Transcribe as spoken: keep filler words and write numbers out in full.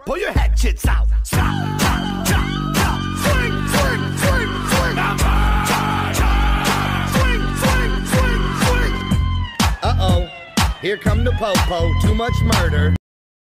pull your hatchets out. Chop, chop, chop, chop. Swing, swing, swing, swing. Swing, swing, swing, swing. Uh-oh, here come the po-po. Too much murder.